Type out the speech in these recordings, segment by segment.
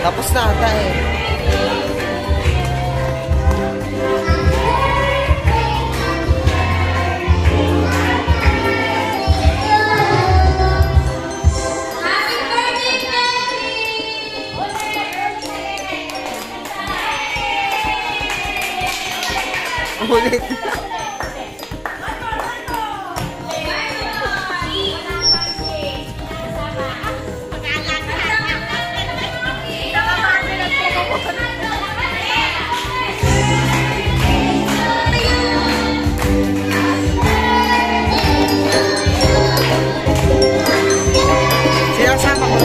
Tapos na ata eh. Ulit. Sinasama ko.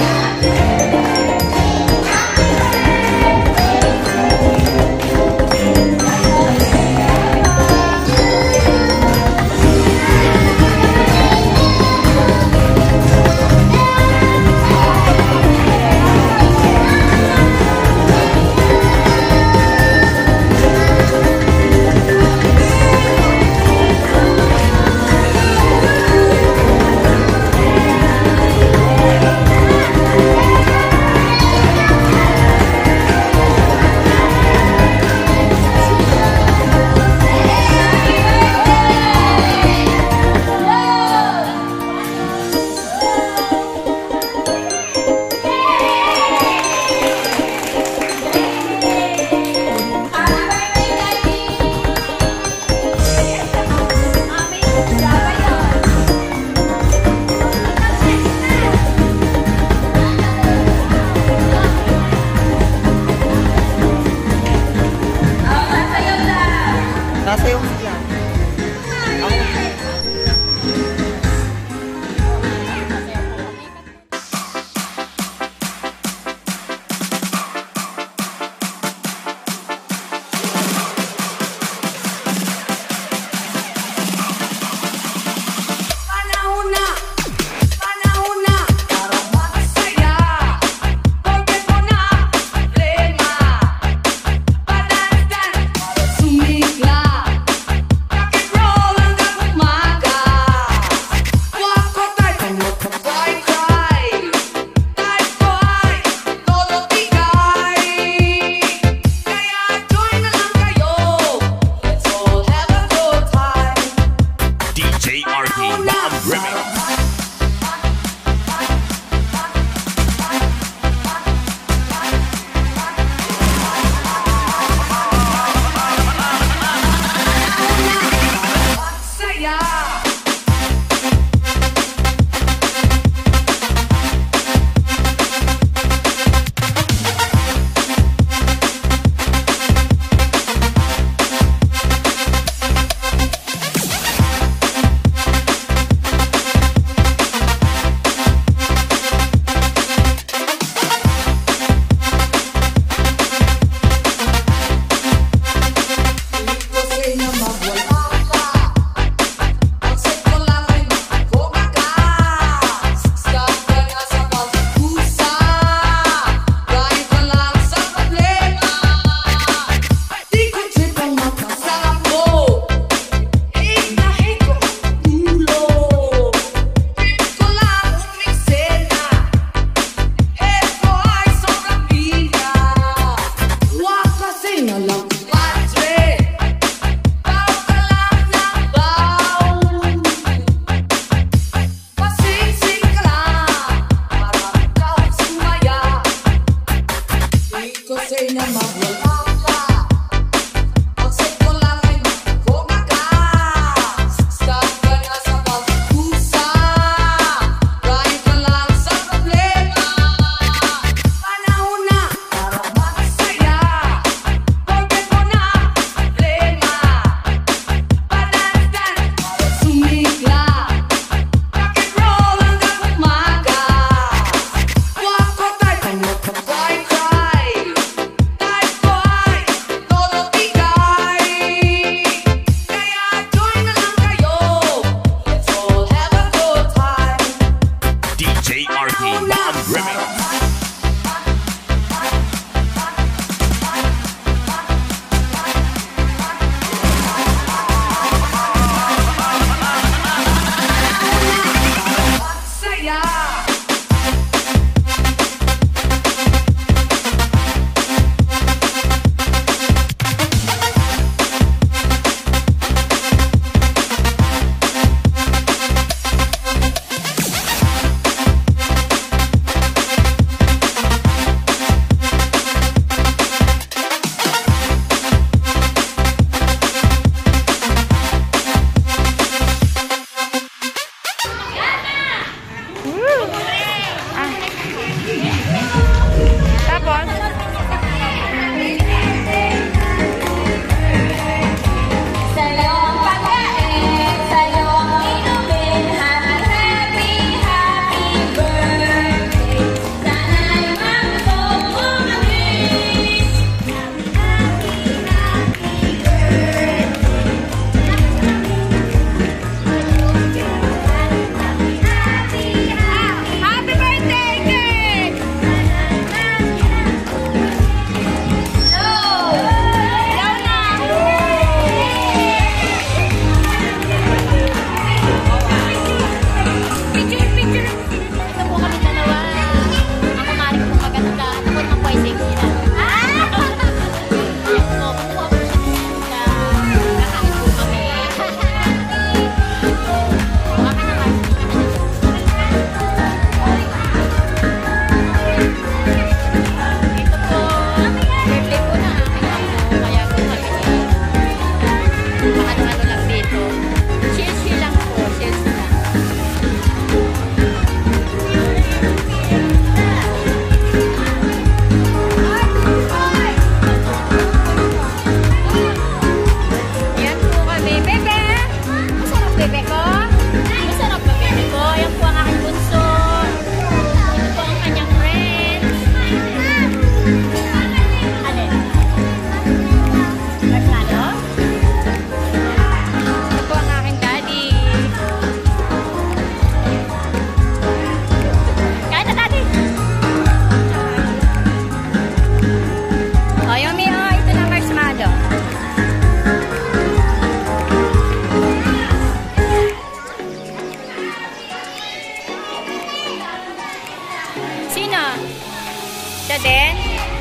Siya din.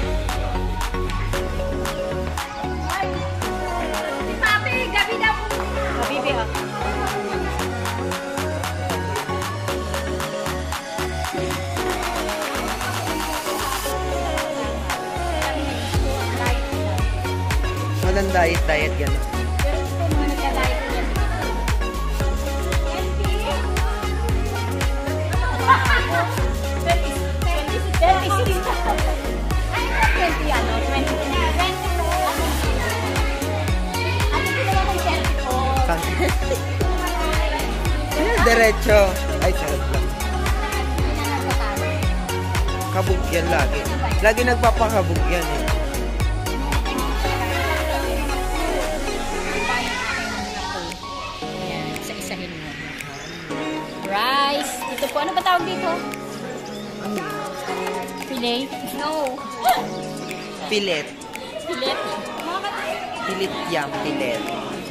Si Papi, gabi na po. Bibi, oh. Walang diet yan. Diretso. Ay, sarap lang. Kabog yan lagi. Lagi nagpapakabog yan eh. Isa-isahin mo. Rice. Ito po, ano ba tawag dito? Filet? No. Pilet. Filet? Pilit yam, pilet.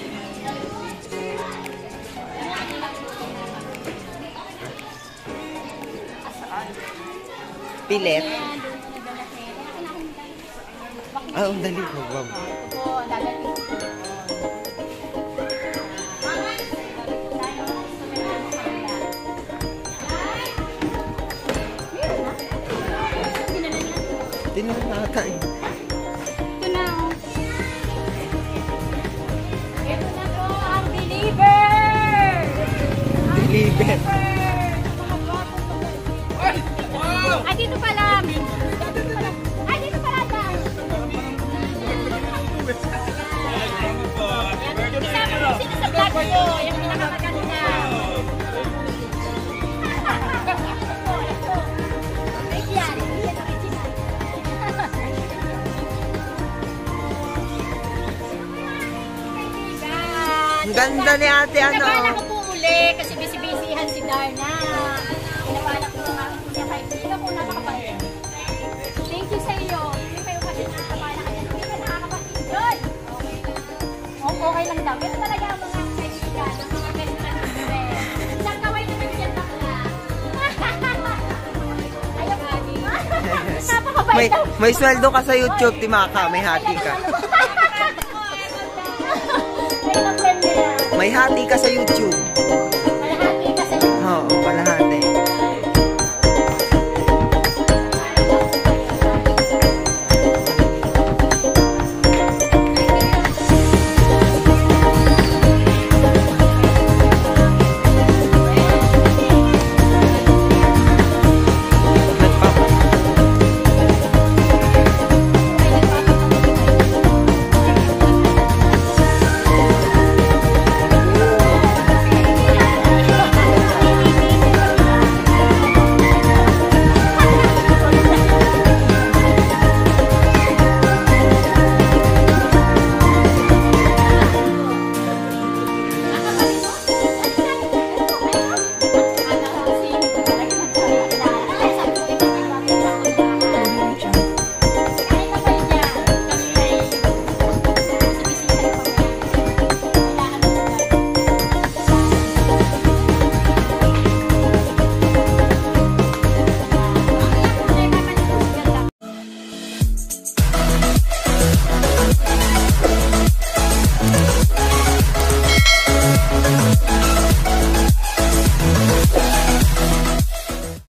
Pilet. Ah, ang dali mo, bab. Oo, dadating. Tinuod na ata eh. Ito na, oh. Ito na po, ang deliver! Deliver. Ay, dito pala. Ay, dito pala, guys. Isama mo sino sa vlog ko. Yung pinakamaganda. Ay, yan. Yan ang original. Ang ganda ni ate, ano? Pinabala ko po uli kasi busy-busyhan si Darna. Pinabala ko nga niya kay Pina po nakakapagod. Thank you sa iyo. Hindi kayo kasi nakakabala ka dyan. Hindi ka nakakapag-enjoy. Okay lang daw. Ito talaga ang mga kaibigan. Ang mga kaibigan ng bure. Isang kaway naman yan bakla. Ayaw nga. Napakabait daw. May sweldo ka sa YouTube, Timaka. May hati ka. May hati ka sa YouTube. Malahati ka sa YouTube. Oo, malahati.